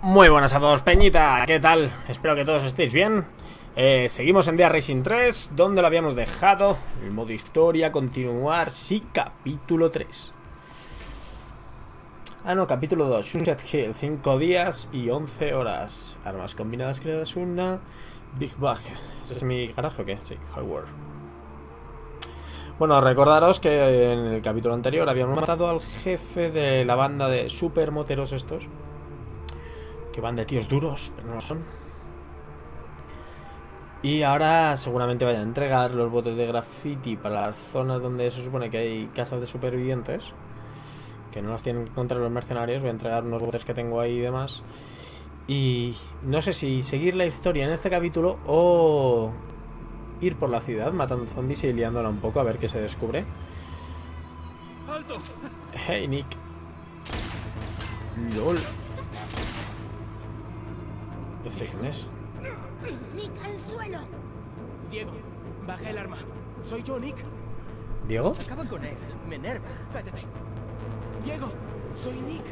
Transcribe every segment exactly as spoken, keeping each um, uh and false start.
Muy buenas a todos, Peñita, ¿qué tal? Espero que todos estéis bien. eh, Seguimos en Dead Rising tres, donde lo habíamos dejado. El modo historia, continuar, sí, capítulo tres. Ah no, capítulo dos, Sunset Hill, cinco días y once horas. Armas combinadas creadas una. Big Bug. ¿Este es mi garaje o qué? Sí, hardware. Bueno, recordaros que en el capítulo anterior habíamos matado al jefe de la banda de supermoteros estos, que van de tíos duros, pero no lo son. Y ahora seguramente vayan a entregar los botes de graffiti para las zonas donde se supone que hay casas de supervivientes, que no las tienen contra los mercenarios. Voy a entregar unos botes que tengo ahí y demás. Y no sé si seguir la historia en este capítulo o ir por la ciudad matando zombies y liándola un poco a ver qué se descubre. ¡Alto! Hey, Nick. LOL. ¿Este quién es? Nick, al suelo. Diego, baja el arma. Soy yo, Nick. ¿Diego? Acaban con él. Me enerva. Cállate. Diego, soy Nick.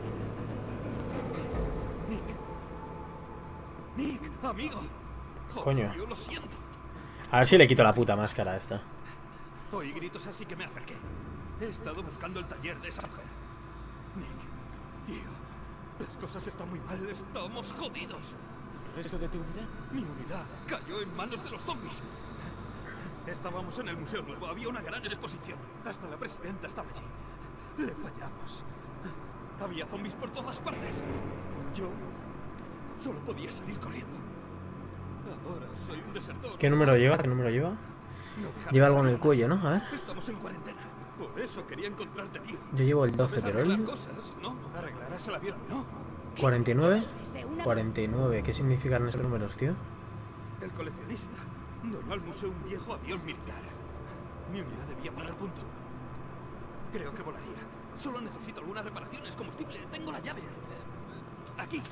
Nick. Nick, amigo. Joder, Coño. yo lo siento. A ver si le quito la puta máscara a esta. Oí gritos así que me acerqué. He estado buscando el taller de esa mujer. Nick, Diego, las cosas están muy mal. Estamos jodidos. ¿El resto de tu unidad? Mi unidad cayó en manos de los zombies. Estábamos en el Museo Nuevo. Había una gran exposición. Hasta la presidenta estaba allí. Le fallamos. Había zombies por todas partes. Yo solo podía salir corriendo. Ahora soy un desertor. ¿Qué número lleva? ¿Qué número lleva? No Lleva algo en el cuello, ¿no? A ver. Estamos en cuarentena. Por eso quería encontrarte, tío. Yo llevo el doce, ¿Sabes pero arreglar él... cosas, ¿no? Arreglarás el avión, ¿no? ¿cuarenta y nueve? Desde una... cuarenta y nueve. ¿Qué significan esos números, tío? El coleccionista donó al museo un viejo avión militar. Mi unidad debía poner punto. Creo que volaría. Solo necesito algunas reparaciones, combustible. Tengo la llave. Aquí.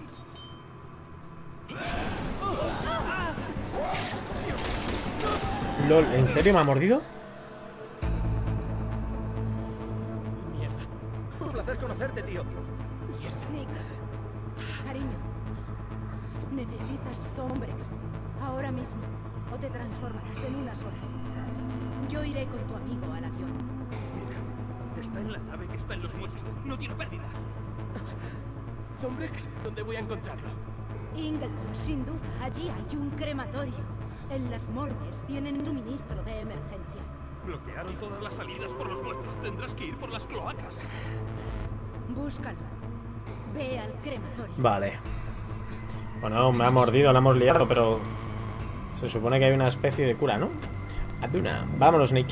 LOL, ¿en serio me ha mordido? Mierda. Un placer conocerte, tío. Nick, cariño, necesitas Zombrex ahora mismo o te transformarás en unas horas. Yo iré con tu amigo al avión. Mira, está en la nave que está en los muelles. No tiene pérdida. Zombrex, ¿dónde voy a encontrarlo? Ingleton, sin duda, allí hay un crematorio. En las morgues tienen suministro de emergencia. Bloquearon todas las salidas por los muertos. Tendrás que ir por las cloacas. Búscalo. Ve al crematorio. Vale. Bueno, me ha mordido, la hemos liado, pero... se supone que hay una especie de cura, ¿no? Aduna. Vámonos, Nick.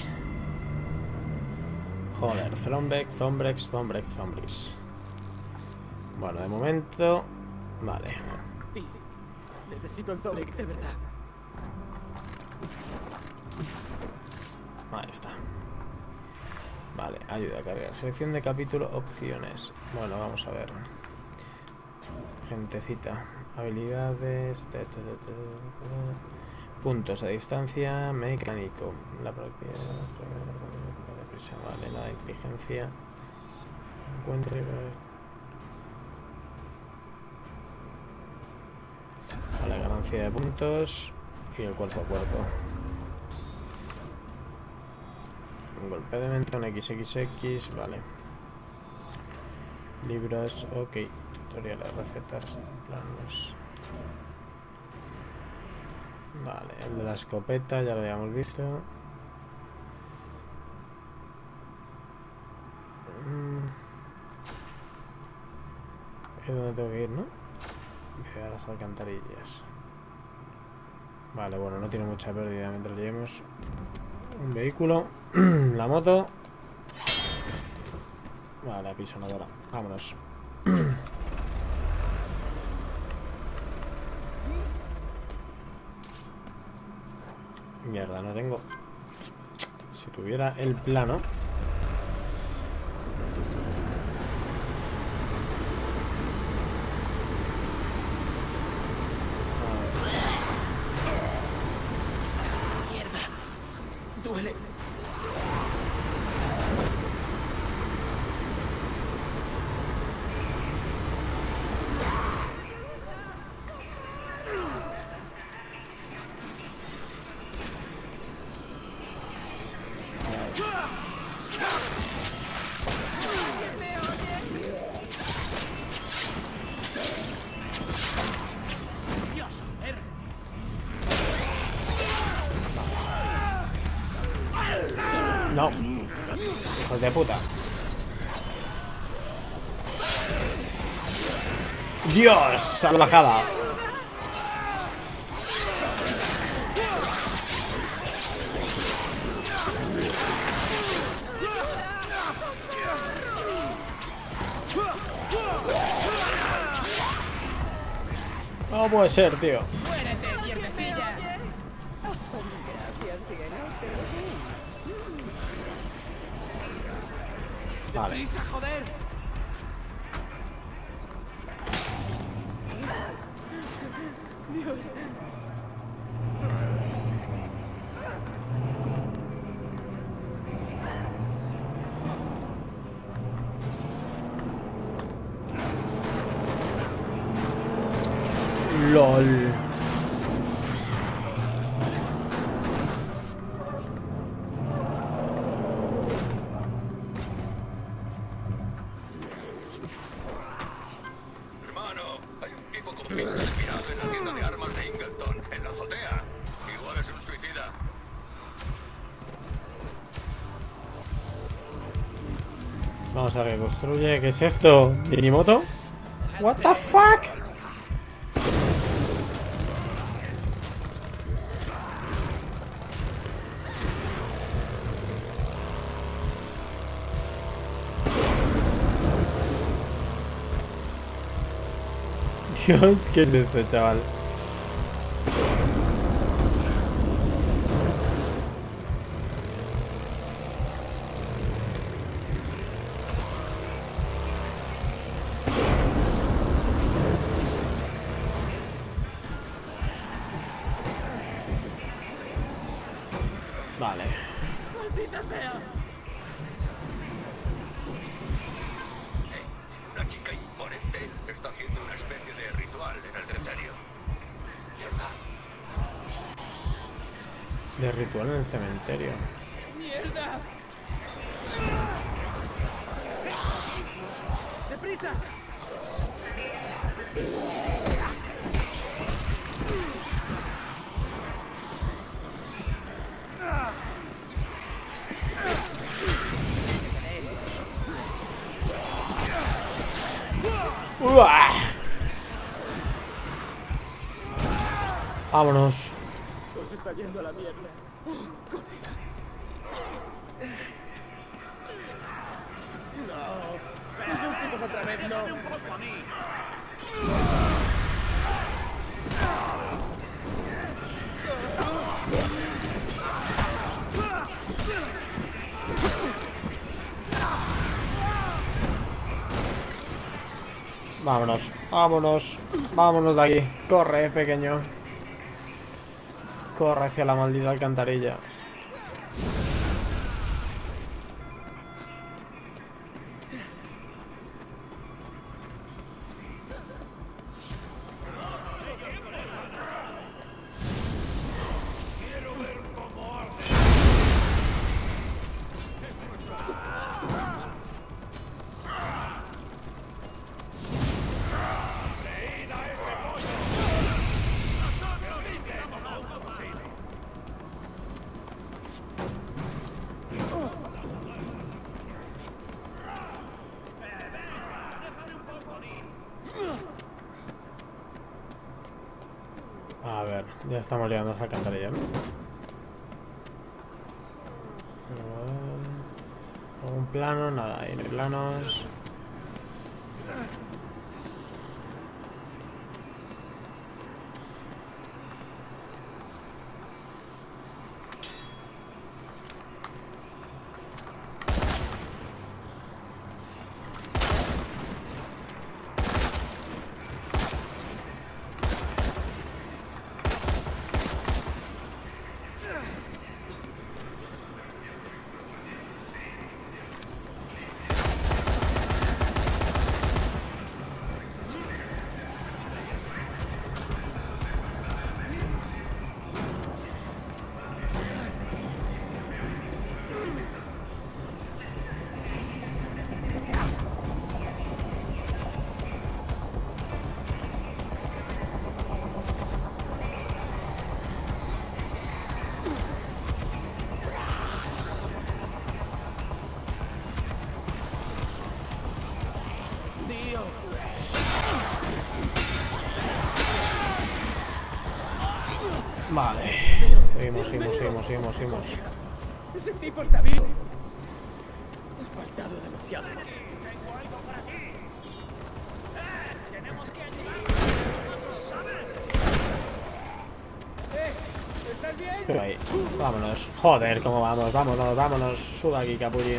Joder, Zombrex, Zombrex, Zombrex, Zombrex. Bueno, de momento... Vale. Sí. Necesito el Zombrex, de verdad. Ahí está. Vale, ayuda a cargar. Selección de capítulo, opciones. Bueno, vamos a ver. Gentecita. Habilidades. Te, te, te, te, te. Puntos a distancia. Mecánico. La propiedad. Vale, la de inteligencia. Encuentre. Vale, ganancia de puntos. Y el cuerpo a cuerpo. Un golpe de mentón, equis equis equis, vale. Libros, ok. Tutoriales, recetas, planos. Vale, el de la escopeta ya lo habíamos visto. Es donde tengo que ir, ¿no? Voy a las alcantarillas. Vale, bueno, no tiene mucha pérdida mientras llevemos un vehículo. La moto. Vale, apisonadora. Vámonos. Mierda, no tengo. Si tuviera el plano. Mierda. Duele. No. Hijos de puta. Dios, salvajada. No puede ser, tío. Vale. ¡Deprisa, joder! Dios. LOL. Hermano, hay un tipo con pinta de pirata en la tienda de armas de Ingleton, en la azotea. Igual es un suicida. Vamos a ver qué construye. ¿Qué es esto? ¿Minimoto? What the fuck? Dios, ¿qué es esto, chaval? Vale. ¡Maldita sea! Una chica imponente está haciendo una especie de ritual en el cementerio. Mierda. De ritual en el cementerio. ¡Mierda! ¡Deprisa! ¡Uah! Vámonos. Os está yendo a la mierda. No. Esos tipos otra vez no. Un poco a mí. Vámonos, vámonos, vámonos de aquí. Corre, pequeño. Corre hacia la maldita alcantarilla. A ver, ya estamos llegando a esa alcantarilla, ¿no? Un plano, nada, ahí no hay planos. Vale. Seguimos, seguimos, seguimos, seguimos, seguimos. Ese tipo está vivo. Te ha faltado demasiado. Tengo algo para ti. ¡Eh! Tenemos que ayudarnos nosotros, ¿sabes? ¡Eh! ¿Estás bien? Pero ahí. Vámonos. Joder, cómo vamos. Vámonos, vámonos. Suba aquí, capullín.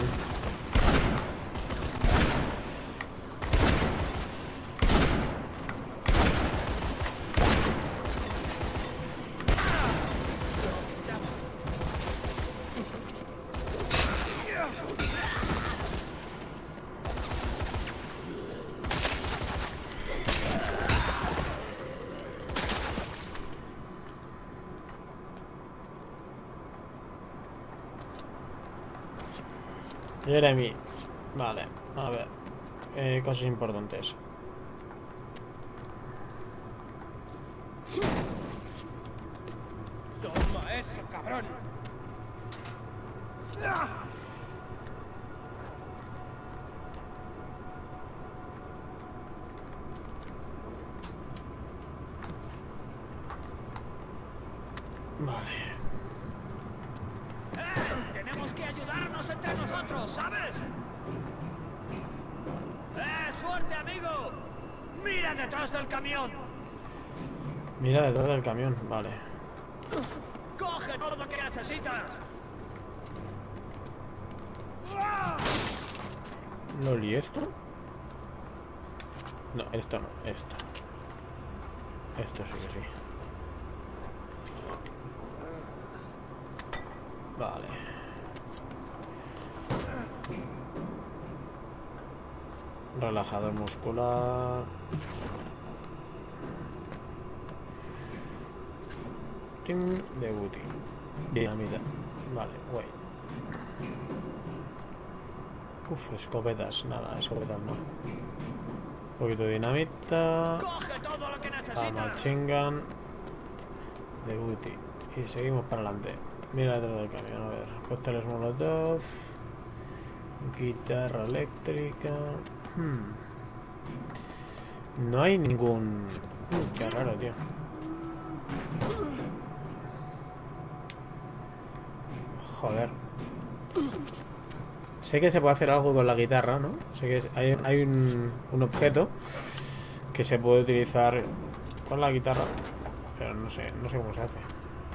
Jeremy. Vale, a ver. Eh, cosas importantes. Toma eso, cabrón. Vale. ¡Eh! Tenemos que ayudarnos entre nosotros, ¿sabes? ¡Eh! ¡Suerte, amigo! ¡Mira detrás del camión! Mira detrás del camión, vale. ¡Coge todo lo que necesitas! ¿Loli esto? No, esto no, esto. Esto sí que sí. Vale. Relajador muscular. Team de booty. Dinamita. Vale, guay. Uf, escopetas. Nada, escopetas no. Un poquito de dinamita. ¡Coge todo lo que Ah, necesitas! machine gun. De booty. Y seguimos para adelante. Mira detrás del camión, a ver. Cócteles molotov. Guitarra eléctrica. Hmm. No hay ningún... Hmm, qué raro, tío. Joder. Sé que se puede hacer algo con la guitarra, ¿no? Sé que hay, hay un, un objeto que se puede utilizar con la guitarra, pero no sé, no sé cómo se hace.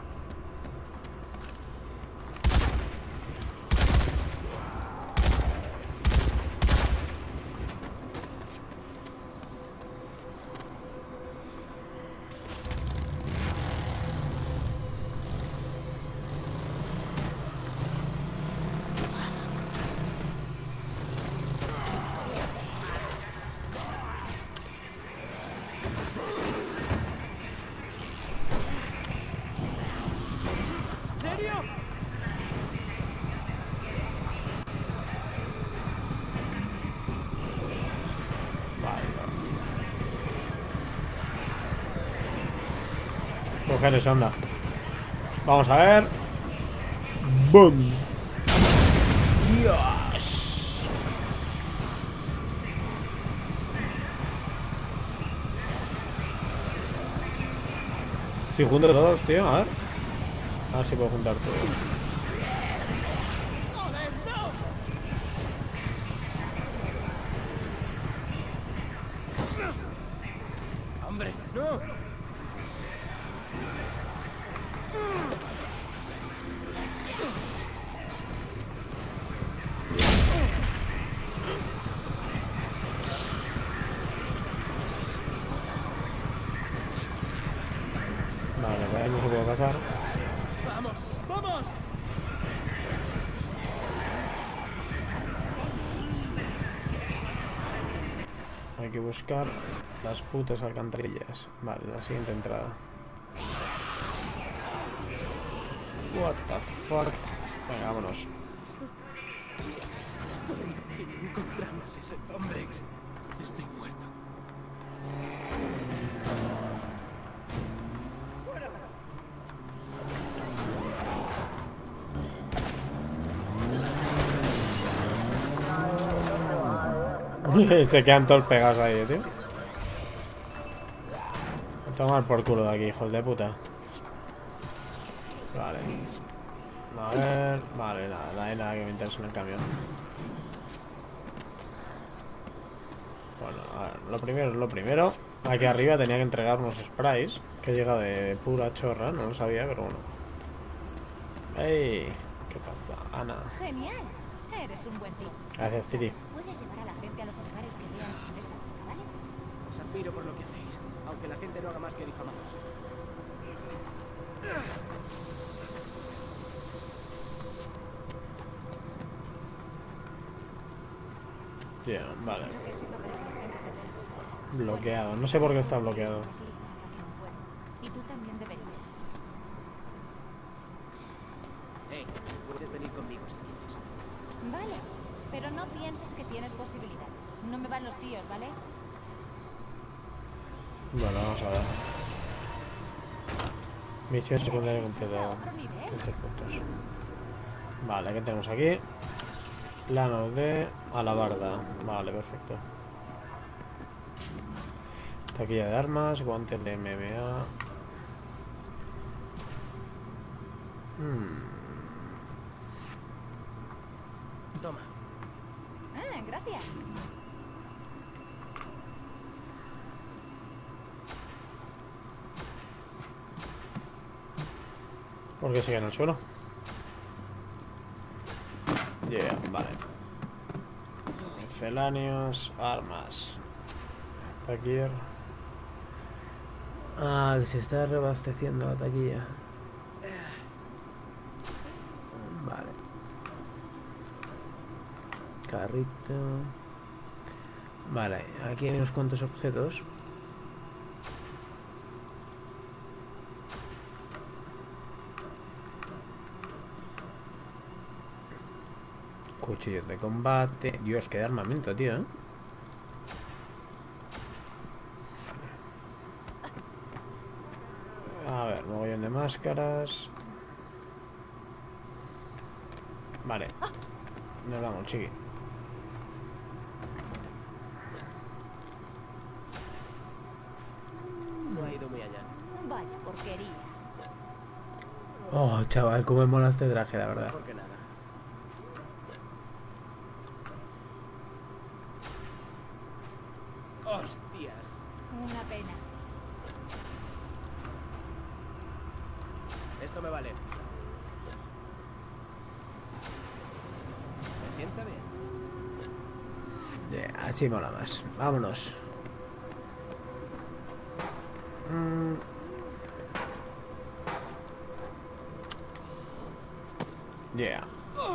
¿Serio? Coger esa onda. Vamos a ver. ¡Boom! ¡Dios! Si junto todos, tío, a ver. A ver si puedo juntar todos. ¡Joder, no! ¡Hombre, no! Vale, por ahí no se puede pasar. ¡Vamos! ¡Vamos! Hay que buscar las putas alcantarillas. Vale, la siguiente entrada. What the fuck. Venga, vámonos. Si no encontramos ese Zombrex, estoy muerto. Se quedan todos pegados ahí, tío. A tomar por culo de aquí, hijos de puta. Vale. A ver... Vale, nada, no hay nada que me interese en el camión. Bueno, a ver, lo primero es lo primero. Aquí arriba tenía que entregar unos sprays. Que llega de pura chorra, no lo sabía, pero bueno. ¡Ey! ¿Qué pasa, Ana? Genial. Eres un buen tío. Gracias, Tiri. Puedes llevar a la gente a los lugares que veas con esta puta, ¿vale? Os admiro por lo que hacéis, aunque la gente no haga más que difamaros. Yeah, vale. Espero que sirva para que la gente se vuelva a saber. Bloqueado. No sé por qué está bloqueado. Y tú también deberías. Hey, puedes venir conmigo si quieres. Vale, pero no pienses que tienes posibilidades. No me van los tíos, ¿vale? Bueno, vamos a ver. Misión secundaria completada. otro nivel? quince puntos. Vale, ¿qué tenemos aquí? Planos de alabarda. Vale, perfecto. Taquilla de armas, guantes de M M A. Hmm. Toma. Ah, gracias. ¿Por qué sigue en el suelo? Yeah, vale. Misceláneos, armas. Taquilla. Ah, que se está reabasteciendo la taquilla. Vale. Carrito. Vale, aquí hay unos cuantos objetos. Cuchillos de combate. Dios, qué armamento, tío, ¿eh? A ver, mogollón de máscaras. Vale. Nos vamos, chiqui. No ha ido muy allá. Vaya porquería. Oh, chaval, cómo me mola este traje, la verdad. Mejor que nada. ¡Hostias! Una pena. Esto me vale. ¿Me sienta bien? Yeah, así mola más. Vámonos. Mm. Yeah.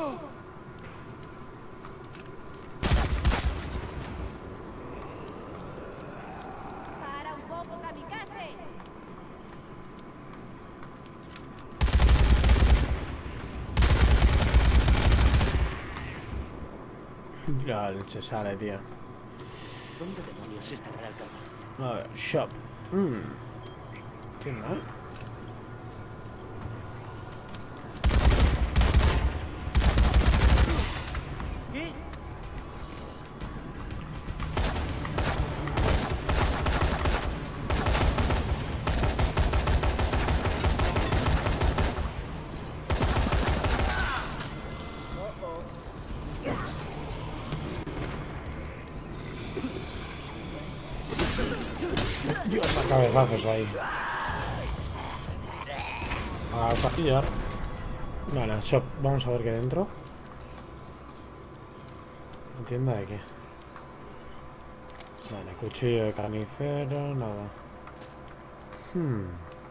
Para un poco, kamikaze. La leche sale, tío. ¿Dónde demonios estará el alcalde? A ver, shop. Mmm. Tienda. ¿Qué? Dios, a cabezazos ahí. A saquillar. Vale, shop. Vamos a ver qué hay dentro. ¿Tienda de qué? Vale, cuchillo de carnicero, nada. Hmm.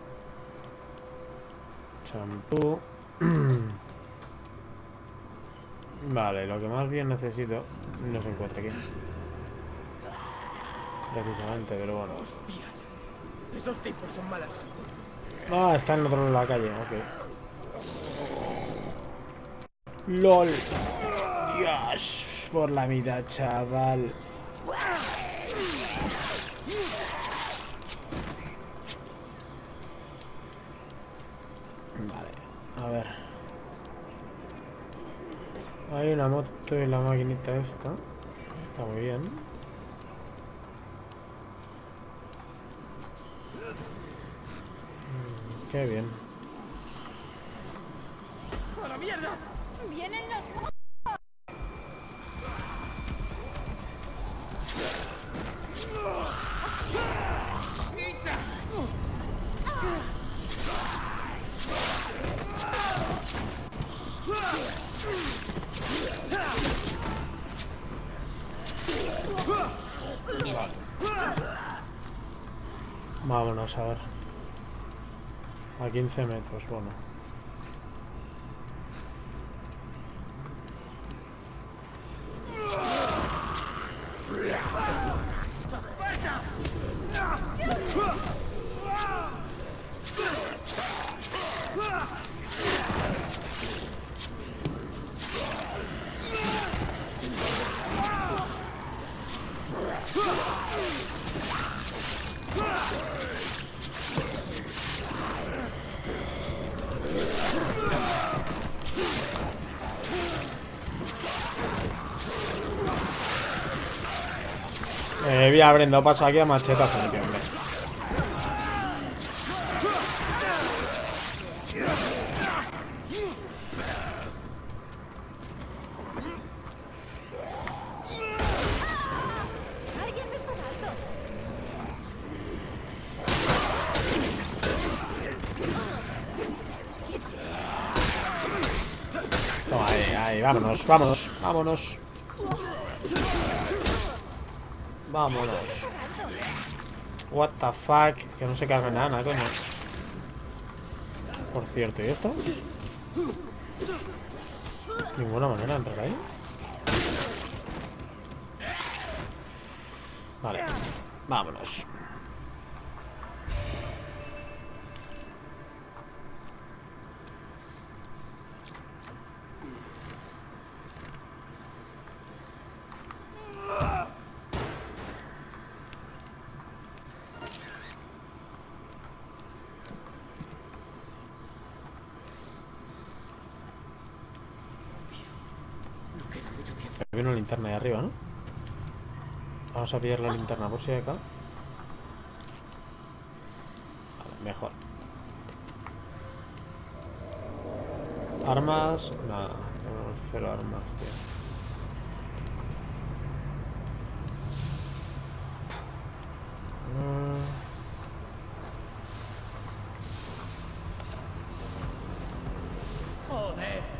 Champú. Vale, lo que más bien necesito no se encuentra aquí. Precisamente, pero bueno. ¡Hostias! Esos tipos son malas. Ah, está en otro lado de la calle, ok. LOL. Dios, por la mitad, chaval. Vale, a ver. Hay una moto y la maquinita esta. Está muy bien. Qué bien. ¡Vienen los... Vale. Vámonos a ver. A quince metros, bueno. Eh, voy abriendo paso aquí a macheta, Felipe, hombre. ¡Alguien me está dando! Toma, ahí, ahí, vámonos, vámonos, vámonos. Vámonos. What the fuck. Que no se carga nada, coño. Por cierto, ¿y esto? Ninguna manera de entrar ahí. Vale. Vámonos. Hay una linterna ahí arriba, ¿no? Vamos a pillar la linterna por si hay acá. Vale, mejor. Armas. Nada, tenemos cero armas, tío. Mm. Joder.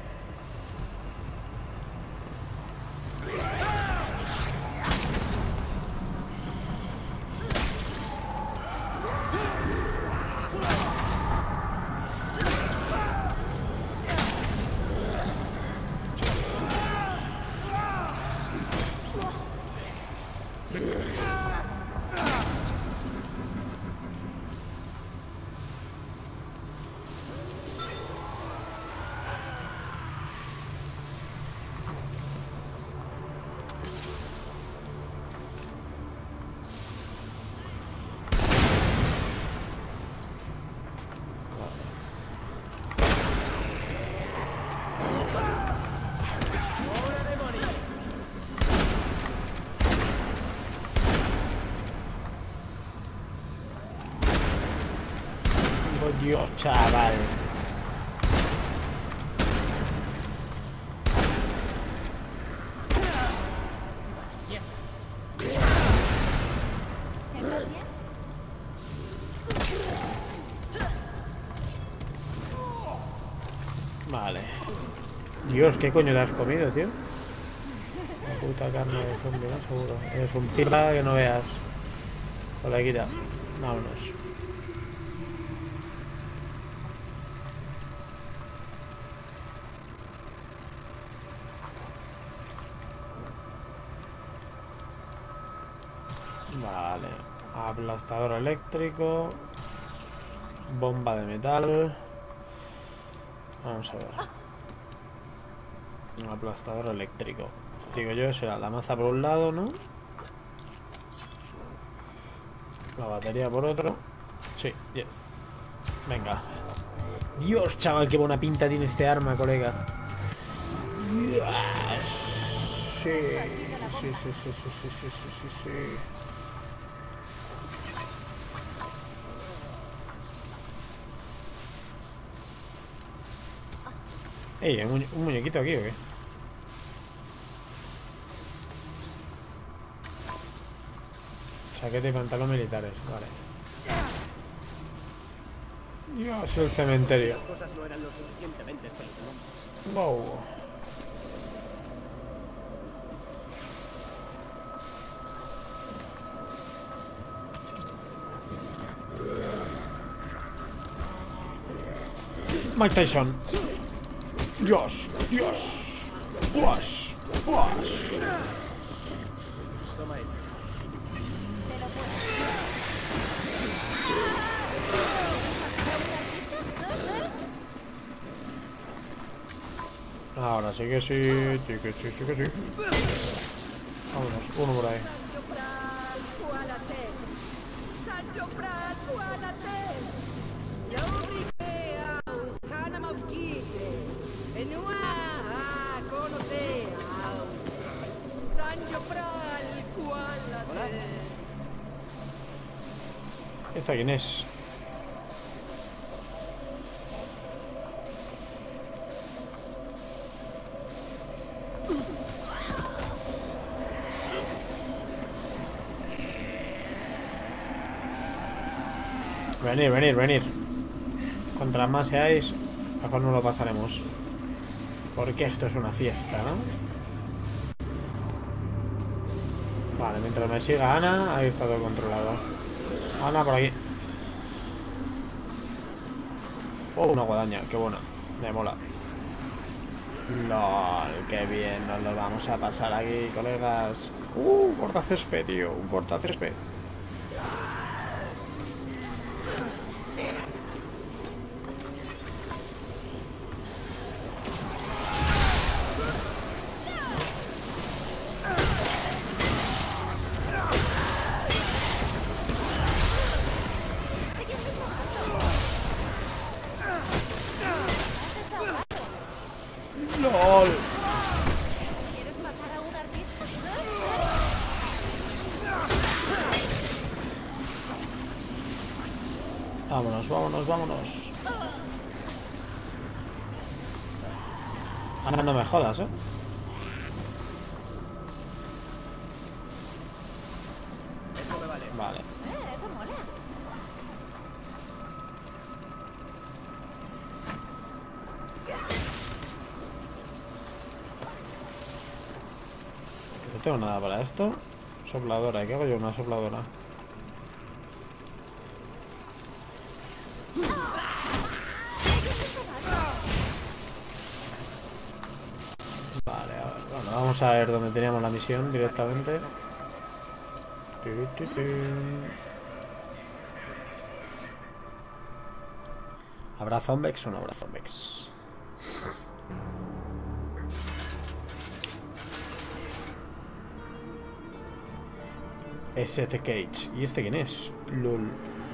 Dios, chaval. ¿Estás bien? Vale. Dios, ¿qué coño te has comido, tío? La puta carne de zombie, ¿no? Seguro. Es un pirra que no veas. Por la quita. Vámonos. Vale. Aplastador eléctrico. Bomba de metal. Vamos a ver. Un aplastador eléctrico. Digo yo, será la maza por un lado, ¿no? La batería por otro. Sí, yes. Venga. Dios, chaval, qué buena pinta tiene este arma, colega. Yes. Sí. Sí, sí, sí, sí, sí, sí, sí, sí, sí. Ey, ¿un, muñe un muñequito aquí o qué? Chaqueta y pantalón militares, vale. Dios, el cementerio. Las cosas no eran lo suficientemente espeluznantes. Wow. Mike Tyson. Dios, Dios. Dios, Dios. Toma esto. Ahora sí que sí, sí que sí, sí que sí. Vámonos, uno por ahí. ¿Esta quién es? Venir, venir, venir. Contra más seáis, mejor no lo pasaremos. Porque esto es una fiesta, ¿no? Vale, mientras me siga Ana, ahí está todo controlado. Ana, por aquí. Oh, una guadaña, qué buena. Me mola. LOL, qué bien, nos lo vamos a pasar aquí, colegas. Uh, un cortacésped, tío, un cortacésped. LOL. ¿Quieres matar a un artista? Vámonos, vámonos, vámonos. Ahora no me jodas, ¿eh? Esto me vale. Vale. Eh, eso mola. No tengo nada para esto. Sopladora, ¿qué hago yo? Una sopladora. Vale, a ver, bueno, vamos a ver dónde teníamos la misión directamente. ¿Habrá zombies o no habrá zombies? S T Cage. ¿Y este quién es? LOL.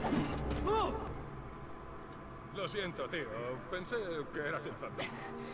Lo siento, tío. Pensé que eras un zombie.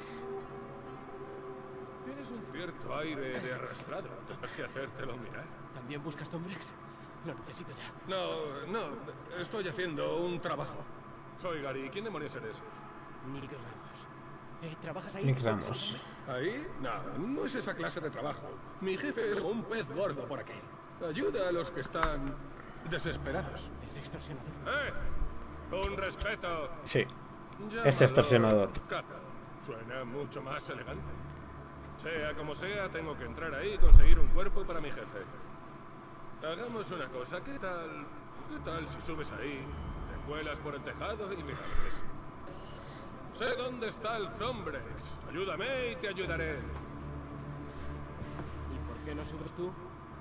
Tienes un cierto aire de arrastrado. Tienes que hacértelo mirar. ¿También buscas Tombrex? Lo necesito ya. No, no. Estoy haciendo un trabajo. Soy Gary. ¿Quién demonios eres? Nick Ramos. Eh, ¿Trabajas ahí? Nick Ramos. ¿Ahí? No, no es esa clase de trabajo. Mi jefe es un pez gordo por aquí. Ayuda a los que están desesperados. Es extorsionador. ¡Eh! ¡Un respeto! Sí. Llámalo Este extorsionador. capa. Suena mucho más elegante. Sea como sea, tengo que entrar ahí y conseguir un cuerpo para mi jefe. Hagamos una cosa. ¿Qué tal? ¿Qué tal si subes ahí, te cuelas por el tejado y me abres? Sé dónde está el Zombrex. Ayúdame y te ayudaré. ¿Y por qué no subes tú?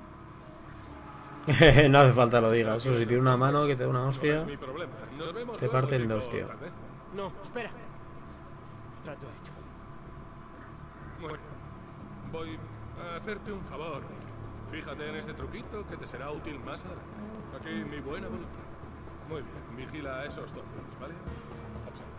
No hace falta lo digas. O si tiene una mano que te da una No hostia, es mi problema. Nos vemos te luego, parten chico, dos, tío. tal vez. No, espera. Trato hecho. Bueno, voy a hacerte un favor, Nick. Fíjate en este truquito que te será útil más adelante. Aquí mi buena voluntad. Muy bien, vigila a esos zombies, ¿vale? Observa.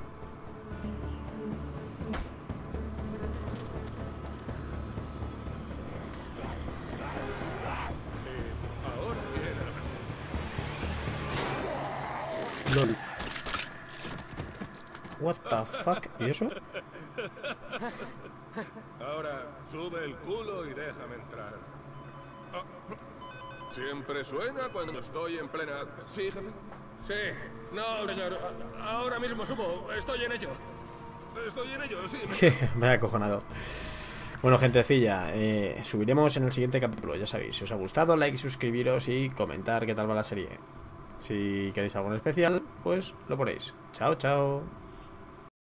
Y ahora viene la verdad. What the fuck? ¿Y eso? Ahora, sube el culo y déjame entrar. Ah, siempre suena cuando estoy en plena... ¿Sí, jefe? Sí. No, señor. Ahora mismo subo. Estoy en ello. Estoy en ello, sí. Vaya acojonado. Bueno, gentecilla, eh, subiremos en el siguiente capítulo, ya sabéis. Si os ha gustado, like, suscribiros y comentar qué tal va la serie. Si queréis algo en especial, pues lo ponéis. Chao, chao.